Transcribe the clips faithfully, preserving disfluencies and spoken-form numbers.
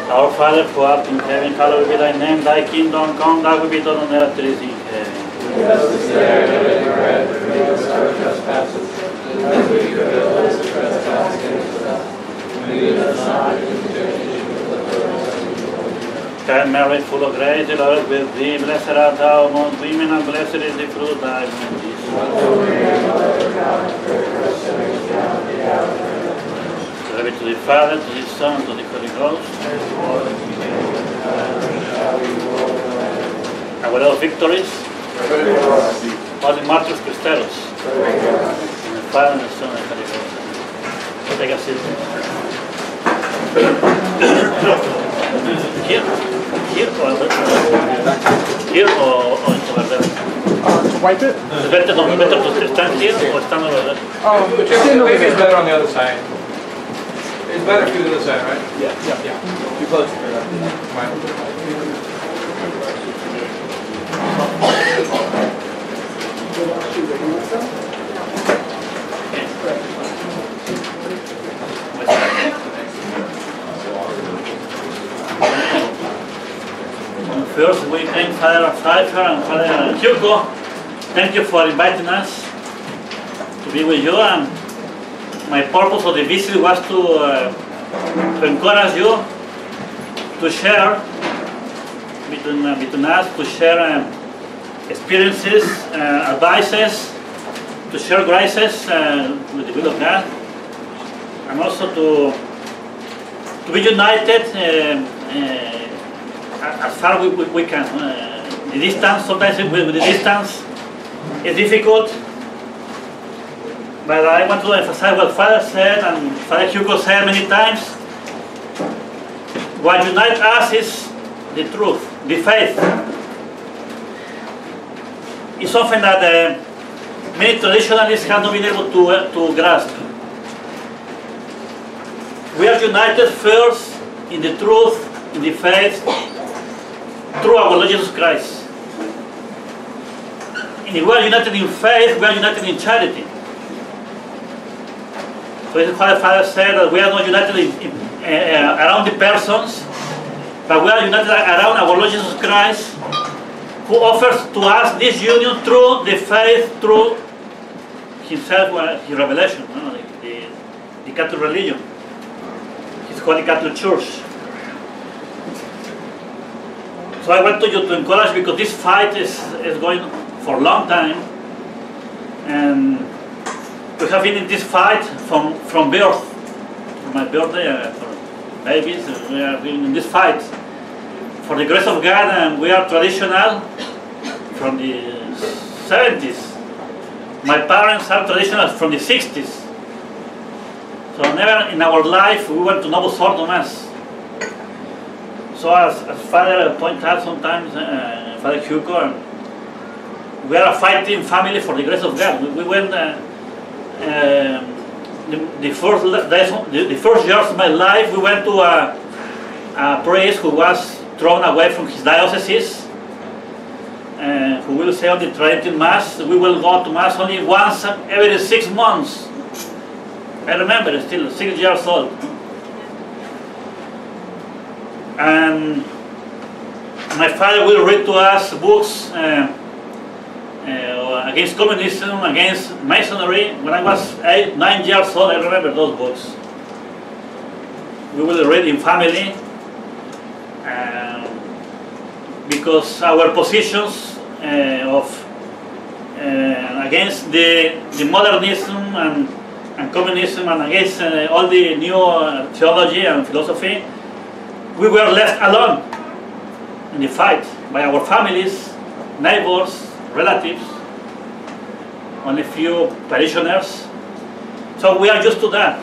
Our Father who art in heaven, hallowed be thy name. Thy kingdom come, thy will be done on earth as it is in heaven. Give us this day our daily bread, and forgive us our trespasses, as we forgive those who trespass against us. And lead us not into temptation, but deliver us from evil. Hail Mary, full of grace, the Lord is with thee. Blessed art thou among women, and blessed is the fruit of thy womb, Jesus. Holy Mary, Mother of God, pray for us sinners now and at the hour of our death. Glory to the Father, to the Son, to the Holy Ghost. As it was in the beginning, now and ever shall be, world without end. Our Lord of victories, Pray for us. all the martyrs Cristeros. Pray for us. In the Father, and the Son, and the Holy Ghost. Take a seat. Here, here or here or, or over there? Uh, to wipe it? Is it better, no, better to stand here or stand over there? Um, But stand over maybe it's there. better on the other side. It's better if you're on the other side, right? Yeah, yeah, yeah. Too close. Fine. First, we thank Father Pfeiffer and Father Hugo. Thank you for inviting us to be with you. And my purpose of the visit was to, uh, to encourage you to share between, uh, between us, to share um, experiences, uh, advices, to share graces uh, with the will of God, and also to to be united. Uh, uh, as far we, we, we can. Uh, the distance, sometimes with, with the distance, is difficult. But I want to emphasize what Father said and Father Hugo said many times. What unites us is the truth, the faith. It's something that uh, many traditionalists have not been able to, uh, to grasp. We are united first in the truth, in the faith, through our Lord Jesus Christ. And if we are united in faith, we are united in charity. So this is what the Father said, that we are not united in, in, uh, around the persons, but we are united around our Lord Jesus Christ, who offers to us this union through the faith, through Himself, His revelation, no? the, the, the Catholic religion, His Holy Catholic Church. So I want to you to encourage, because this fight is, is going for a long time, and we have been in this fight from, from birth, from my birthday, uh, for babies, we have been in this fight for the grace of God, and we are traditional from the seventies. My parents are traditional from the sixties. So never in our life we went to Novus Ordo Mass. So as, as Father pointed out sometimes, uh, Father Hugo, we are a fighting family for the grace of God. We, we went, uh, uh, the, the, first days, the, the first years of my life, we went to a, a priest who was thrown away from his diocese, uh, who will say on the Tridentine Mass. We will go to Mass only once every six months. I remember, still six years old. And my father will read to us books uh, uh, against communism, against Masonry. When I was eight, nine years old, I remember those books. We will read in family, uh, because our positions uh, of uh, against the, the modernism and, and communism, and against uh, all the new uh, theology and philosophy, we were left alone in the fight by our families, neighbors, relatives, only few parishioners. So we are used to that.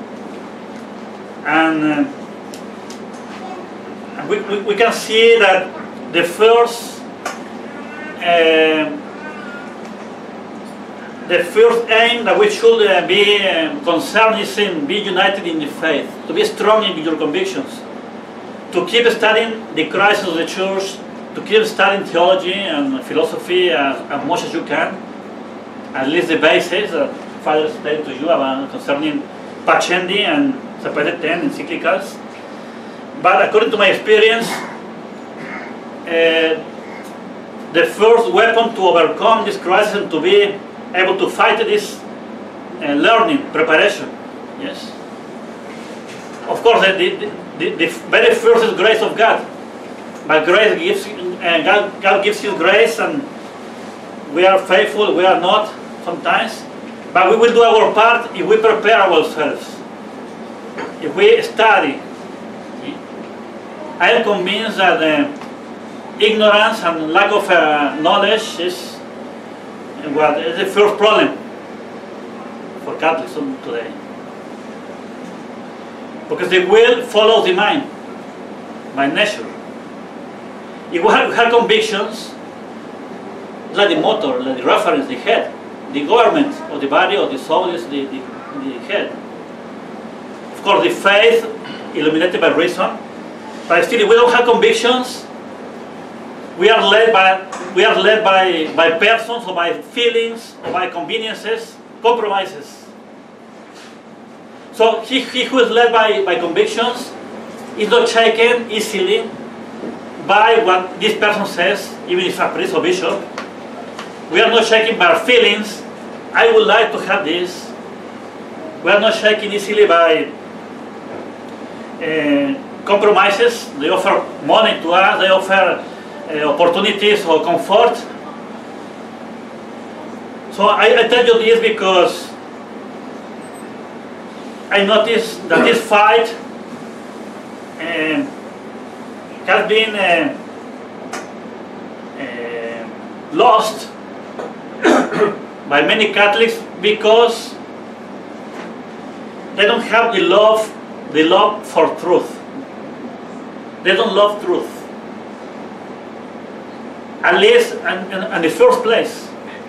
And uh, we, we, we can see that the first uh, the first aim that we should uh, be uh, concerned is in being united in the faith, to be strong in your convictions, to keep studying the crisis of the church, to keep studying theology and philosophy as, as much as you can, at least the basics that Father explained to you about concerning Pacendi and Separated Ten encyclicals. but according to my experience, uh, the first weapon to overcome this crisis and to be able to fight it is uh, learning, preparation. Yes. Of course, the, the, the very first is grace of God. But grace gives, uh, God, God gives His grace, and we are faithful, we are not sometimes. But we will do our part if we prepare ourselves. If we study. I am convinced that uh, ignorance and lack of uh, knowledge is what is the first problem for Catholics today. Because the will follows the mind by nature. If we have, we have convictions, like the motor, like the reference, the head, the government of the body or the soul is the, the, the head. Of course, the faith illuminated by reason, but still, if we don't have convictions, we are led by we are led by by persons or by feelings or by conveniences, compromises. So he, he who is led by, by convictions is not shaken easily by what this person says, even if a priest or bishop. We are not shaken by our feelings. I would like to have this. We are not shaken easily by uh, compromises. They offer money to us, they offer uh, opportunities or comfort. So I, I tell you this because I noticed that this fight uh, has been uh, uh, lost by many Catholics because they don't have the love, the love for truth. They don't love truth. At least in, in, in the first place.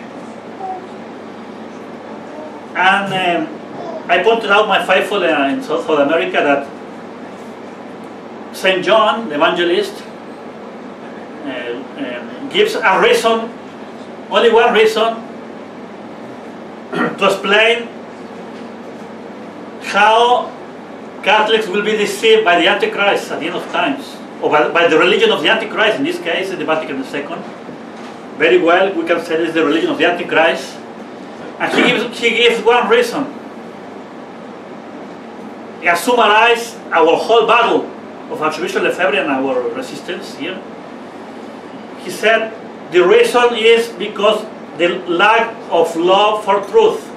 And um, I pointed out my faithful uh, in South America that Saint John, the evangelist, uh, uh, gives a reason, only one reason, to explain how Catholics will be deceived by the Antichrist at the end of times, or by, by the religion of the Antichrist, in this case, the Vatican the Second. Very well, we can say this is the religion of the Antichrist. And he gives, he gives one reason. He has summarized our whole battle of Archbishop Lefebvre and our resistance here. He said, the reason is because the lack of love for truth.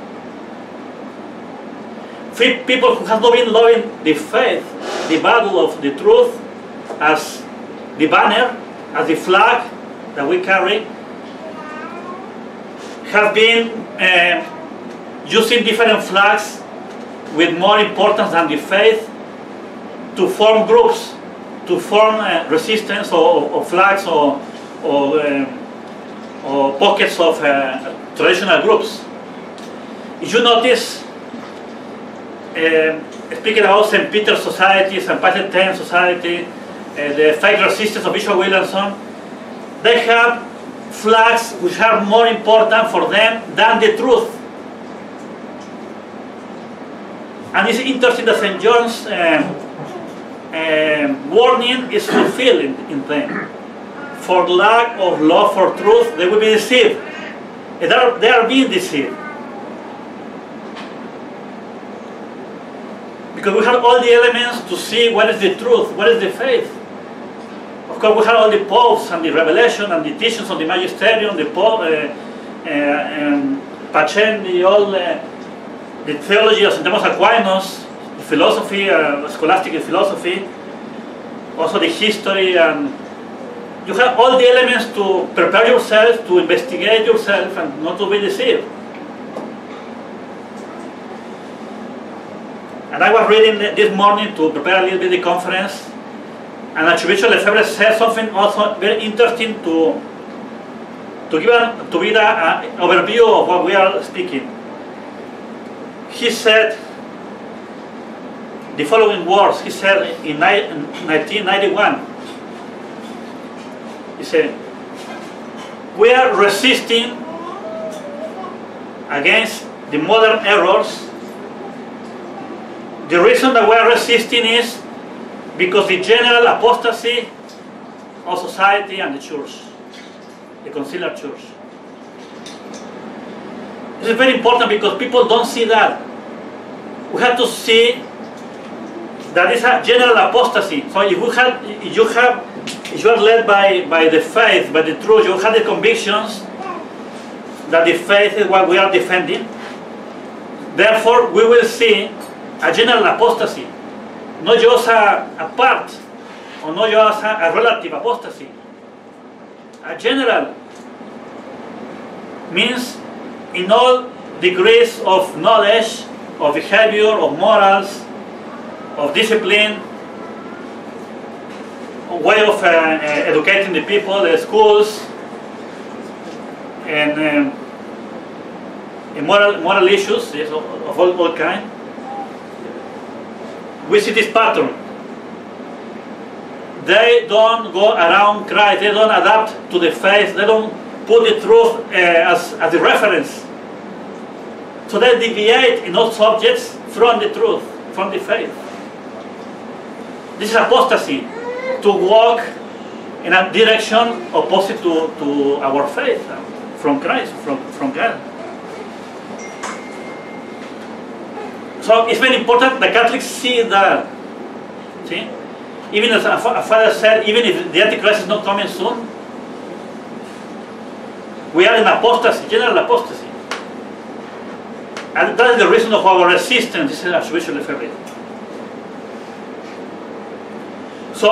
People who have not been loving the faith, the battle of the truth, as the banner, as the flag that we carry, have been uh, using different flags with more importance than the faith to form groups, to form uh, resistance or, or flags or, or, um, or pockets of uh, traditional groups. If you notice, uh, speaking about Saint Peter's Society, Saint Pius X Society, uh, the faith resistance of Bishop Williamson, they have flags which are more important for them than the truth. And it's interesting that Saint John's um, um, warning is fulfilled in, in them. For lack of love for truth, they will be deceived. They are, they are being deceived. Because we have all the elements to see what is the truth, what is the faith. Of course, we have all the popes and the revelation and the teachings of the magisterium, the pope, uh, uh, and Pacendi, all uh, the theology of Saint Thomas Aquinas, the philosophy, uh, scholastic philosophy, also the history, and you have all the elements to prepare yourself, to investigate yourself, and not to be deceived. And I was reading this morning to prepare a little bit the conference, and Archbishop Lefebvre said something also very interesting to to give an to give an overview of what we are speaking. He said the following words. He said in nineteen ninety-one. He said, "We are resisting against the modern errors. The reason that we are resisting is because the general apostasy of society and the church, the conciliar church. This is very important because people don't see that. We have to see that it's a general apostasy. So if you have, if you have, if you are led by by the faith, by the truth, you have the convictions that the faith is what we are defending. Therefore, we will see a general apostasy, not just a, a part, or not just a, a relative apostasy. A general means in all degrees of knowledge, of behavior, of morals, of discipline, way of uh, uh, educating the people, the schools, and um, in moral, moral issues, yes, of, of all, all kind. We see this pattern. They don't go around Christ, they don't adapt to the faith, they don't put the truth uh, as, as the reference. So they deviate in all subjects from the truth, from the faith. This is apostasy, to walk in a direction opposite to, to our faith, from Christ, from, from God. So it's very important that Catholics see that. See? Even as a father said, even if the Antichrist is not coming soon, we are in apostasy, general apostasy. And that is the reason of our resistance, this is Archbishop Lefebvre. So,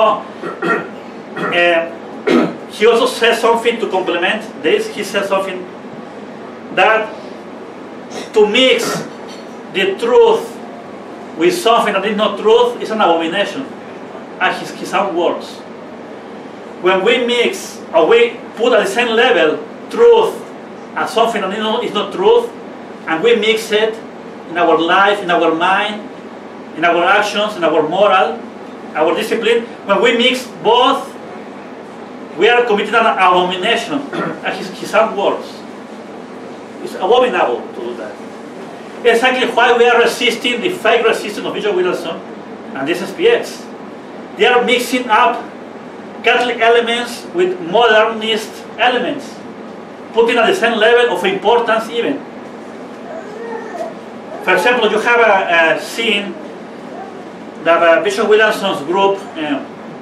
uh, he also says something to complement this. He says something that to mix the truth with something that is not truth is an abomination. And his, his own words. When we mix, or we put at the same level truth and something that is not, is not truth, and we mix it in our life, in our mind, in our actions, in our moral, our discipline, when we mix both, we are committing an abomination. And his, his own words. It's abominable to do that. Exactly why we are resisting the fake resistance of Bishop Williamson and this S P X. They are mixing up Catholic elements with modernist elements, putting at the same level of importance even. For example, you have a, a scene that uh, Bishop Williamson's group, uh,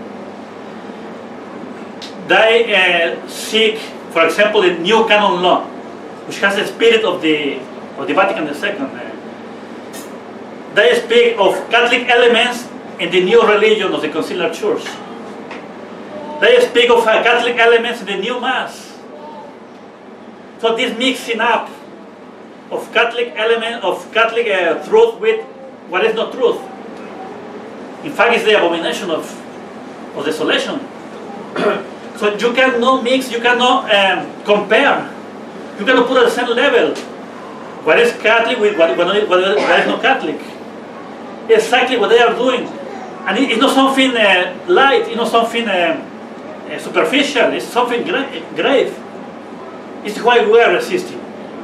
they uh, seek, for example, the new canon law, which has the spirit of the of the Vatican the Second. Uh, they speak of Catholic elements in the new religion of the Conciliar Church. They speak of uh, Catholic elements in the new Mass. So this mixing up of Catholic element of Catholic uh, truth with what is not truth. In fact, it's the abomination of, of desolation. So you cannot mix, you cannot um, compare, you cannot put at the same level what is Catholic with what, what, what, what is not Catholic. Exactly what they are doing. And it, it's not something uh, light, it's not something uh, uh, superficial, it's something gra grave. It's why we are resisting.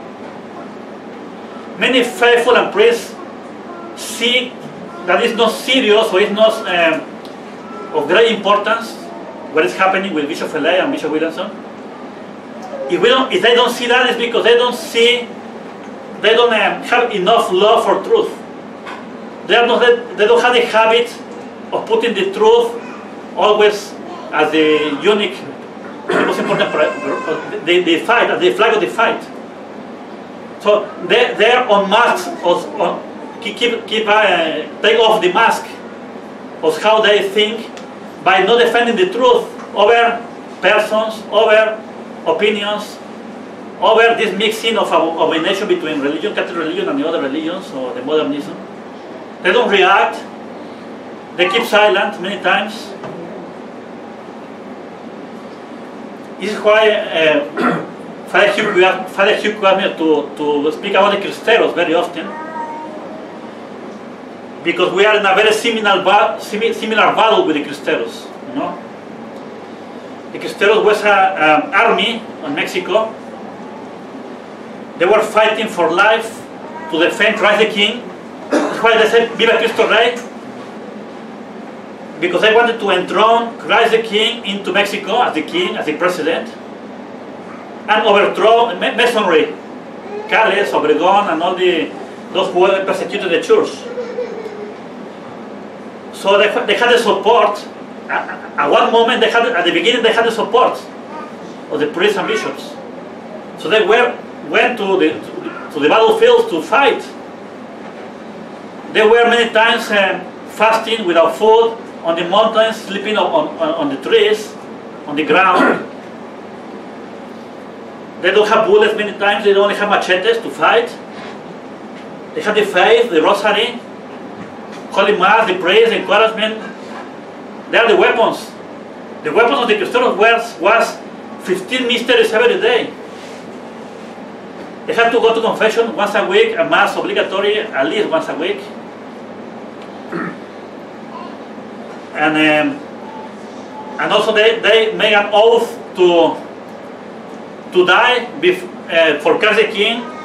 Many faithful and priests see that it's not serious or it's not um, of great importance what is happening with Bishop Felay and Bishop Williamson. If, we don't, if they don't see that, it's because they don't see, they don't um, have enough love for truth. They, are not, they don't have the habit of putting the truth always as the unique, the most important, the, the fight, as the flag of the fight. So they, they are on masks, on, keep, keep uh, take off the mask of how they think by not defending the truth over persons, over opinions, over this mixing of abomination between religion, Catholic religion and the other religions, or the modernism. They don't react, they keep silent many times. This is why uh, Father Hugh, Father Hugh asked me to, to speak about the Cristeros very often, because we are in a very similar, similar battle with the Cristeros. You know? The Cristeros was an um, army in Mexico. They were fighting for life to defend Christ the King. That's why they said, Viva Cristo Rey. because I wanted to enthrone Christ the King into Mexico as the king, as the president, and overthrow Masonry, Cales, Obregón, and all the those who persecuted the church. So they, they had the support. At, at one moment, they had at the beginning they had the support of the priests and bishops. So they were went to the to the battlefield to fight. They were many times um, fasting without food on the mountains, sleeping on, on, on the trees, on the ground. They don't have bullets many times. They only have machetes to fight. They have the faith, the rosary, Holy Mass, the praise, the encouragement. They are the weapons. The weapons of the Cristianos was, was fifteen mysteries every day. They have to go to confession once a week, a Mass obligatory at least once a week. And, um, and also they, they make an oath to, to die bef uh, for Christ the King